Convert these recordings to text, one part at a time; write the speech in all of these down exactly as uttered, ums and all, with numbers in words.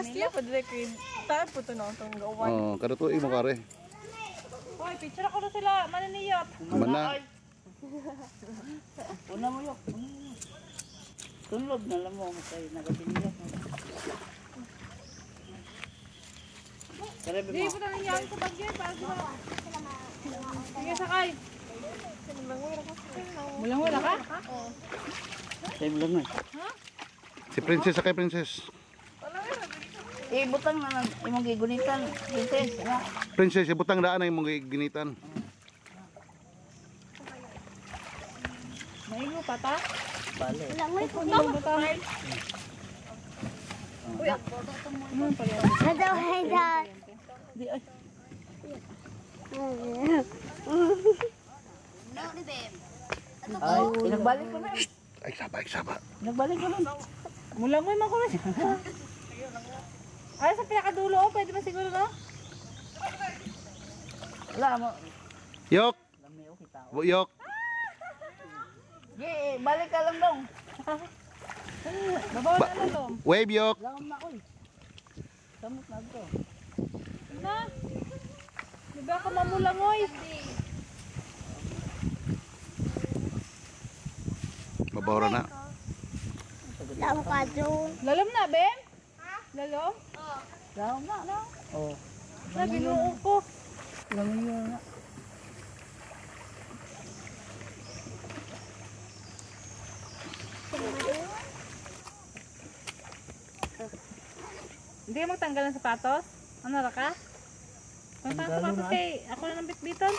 last year pa dire kay tayo po to no tong gawan. Oh, kada tuig mo kare. Hoy, picture ako na sila mananiyot. Mana. Una mo yok. Tunlob na lang mo kay nagabiliyas. Kare Di po na niyan sa bagay para sa. Sige sakay. Mulang wala ka? Oo. Time lang na. Ha? Si Princess sakay Princess. Eh, butang na lang. Imong gigunitan. Princess. Ha? Princess, ibutang daan na imong ginitan. Maigo pa ta? Bale. Langoy ko na ba ta? Uy, ano pa yan? Hello, hello. Di ay. Ay, pinagbalik ko na. Ay, saba, ay, saba. Pinagbalik ko na. Mulangoy man ko na siya. Ay, sa pinakadulo, oh, pwede ba siguro no? Wala mo. Yok! Lami o kita. Bu- Yok! Ge, balik ka lang dong. Babaw na lang to. Wave, Yok! Laom na ko. Samot na to. Na? Di ba ka mamulangoy? Mabawra na. Lamo ka doon. Lalom na, Bem? Lalom? Laom na, no? Oh. Sabi nung ko. Lami yun na. Hindi ka magtanggal ng sapatos? Ano ra ka? Kung saan Tanggalon sapatos na. kay ako na ng bitbiton?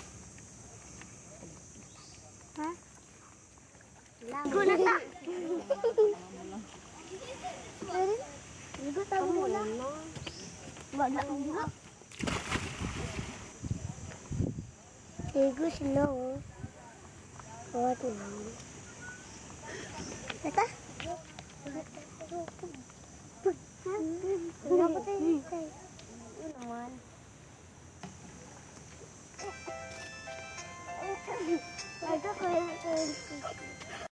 Ligo na ta. Ligo ta muna. Wala na. Ligo sila oh. What na? Tata? Kenapa tayo? Ano naman? Ito ko yung